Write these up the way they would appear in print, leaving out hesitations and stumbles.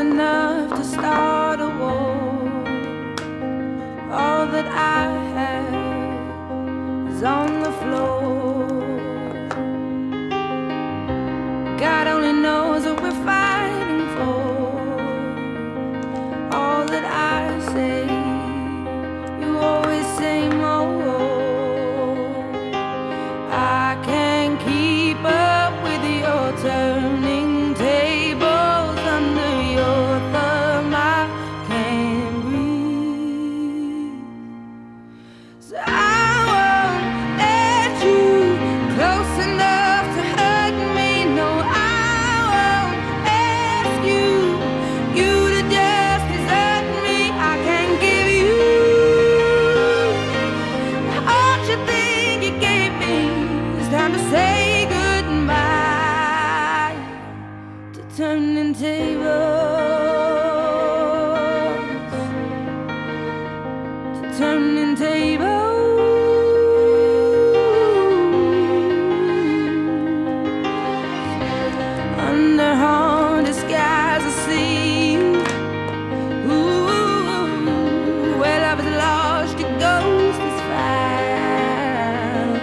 enough to start a war. All that I have is on the floor. God only knows what we're fighting for. All that I say, you always say more. I can't keep up with your turning tables under your thumb. I can't breathe, so I won't let you close enough to hurt me. No, I won't ask you to just desert me. I can't give you all you think you gave me. It's time to say goodbye to turning tables, to turning tables. Under haunted skies I see you. Ooh, where love is lost, your ghost is found.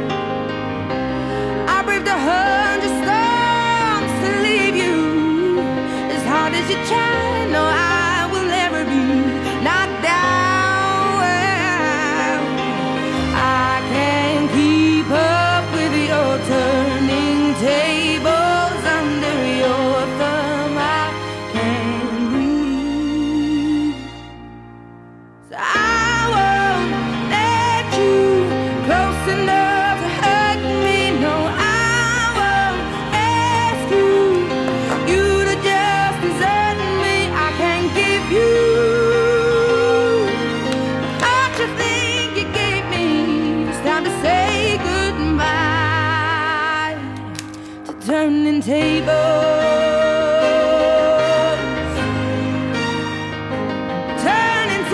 I braved 100 storms to leave you. As hard as you try, no, I will never be knocked down. I can't keep up with your turning tables under your thumb. I can't breathe, so I won't let you close enough to hurt me. No, I won't ask you to just desert me. I can't give you all you think you gave me. It's time to say goodbye to turning tables, turning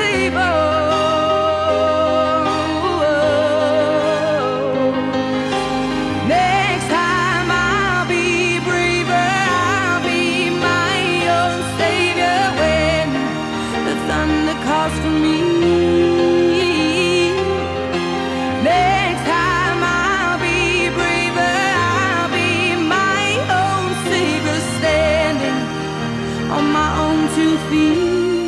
tables. Next time I'll be braver, I'll be my own savior when the thunder calls for me. Next time I'll be braver, I'll be my own savior, standing on my own 2 feet.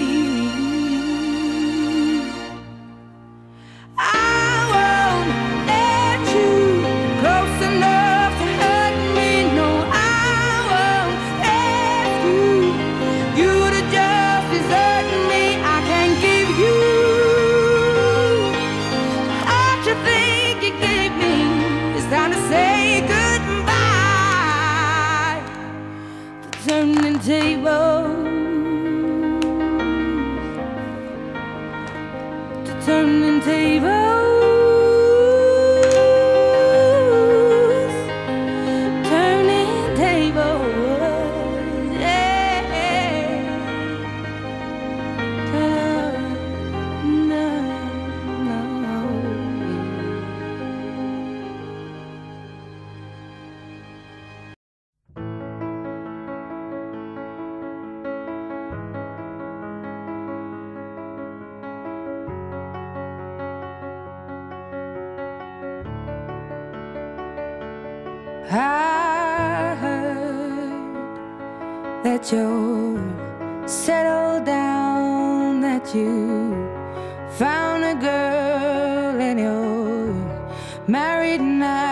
I won't let you close enough to hurt me. No, I won't ask you to just desert me. I can't give you all you think you gave me. It's time to say goodbye to turning tables, to turning tables, turning tables, yeah. No, no, no. I heard that you're settled down, that you found a girl and you're married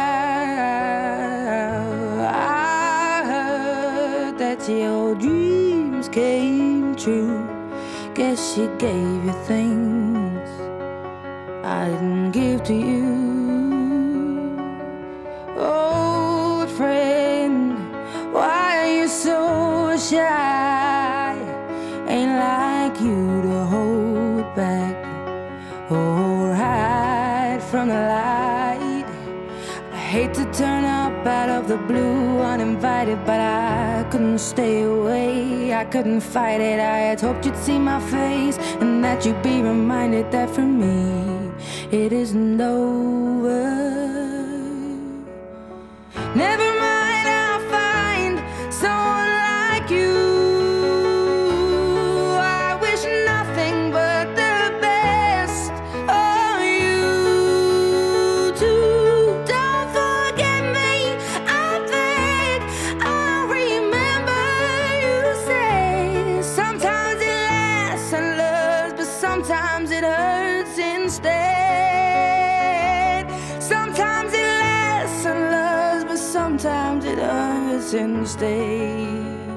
now. I heard that your dreams came true. Guess she gave you things I didn't give to you. Old friend, why are you so shy? Ain't like you to hold back or hide from the light. I hate to turn up out of the blue uninvited, but I couldn't stay away. I couldn't fight it. I had hoped you'd see my face and that you'd be reminded that for me it isn't over. Never mind, I'll find someone like you. sometimes it hurts instead. Sometimes it lasts and loves, but sometimes it hurts instead.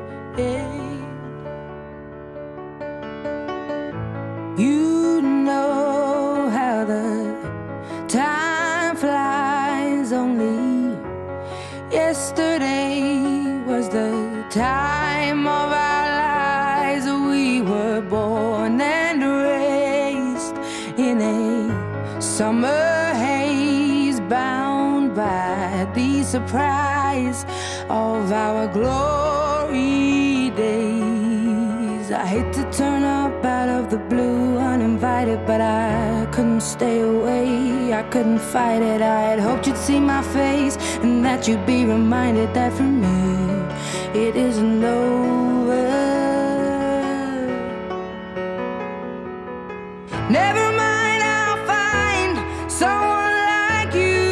You know how the time flies. Only yesterday was the time of our lives. We were born and raised in a summer haze, bound by the surprise of our glory days. I hate to turn up out of the blue uninvited, but I couldn't stay away, I couldn't fight it. I had hoped you'd see my face and that you'd be reminded that for me it isn't over. Never mind, I'll find someone like you.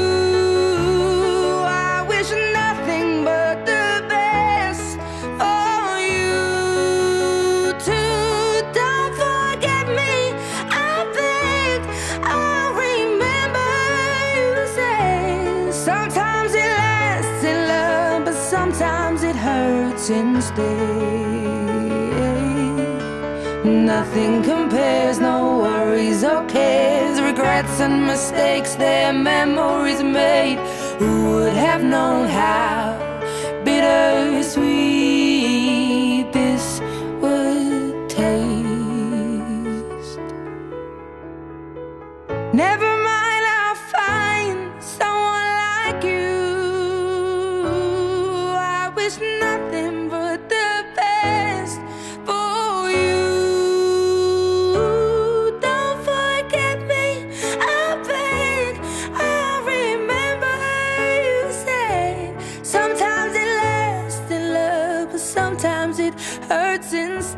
I wish nothing but the best for you too. Don't forget me, I beg. I remember you said sometimes it lasts in love, but sometimes it hurts instead. Nothing compares, no worries or cares, regrets and mistakes, their memories made. Who would have known how bittersweet this would taste? Never mind, I'll find someone like you. I wish nothing but the best for you. Don't forget me, I beg. I remember you said sometimes it lasts in love, but sometimes it hurts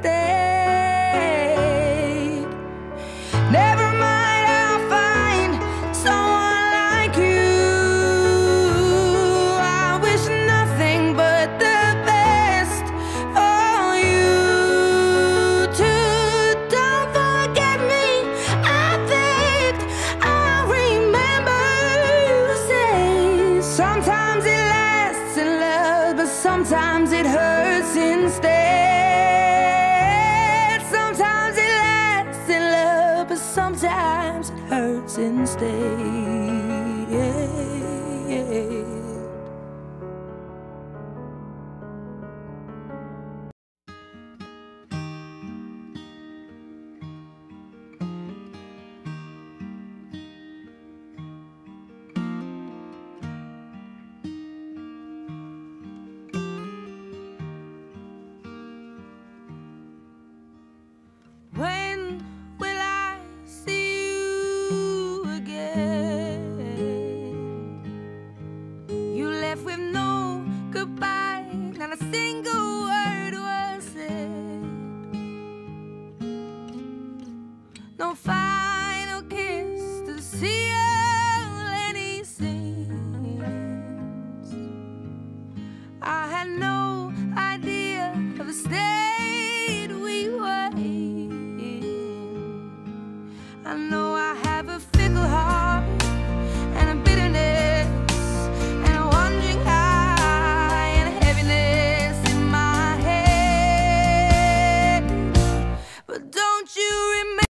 instead. Never mind, I'll find someone like you. I wish nothing but the best for you too. Don't forget me, I beg. I remember you say sometimes it lasts in love, but sometimes it hurts instead. Sometimes it lasts in love, but sometimes it hurts instead. When will I see you again? You left with no goodbye, not a single word was said. No final kiss to seal any sins. I had no idea of the state we were in. I know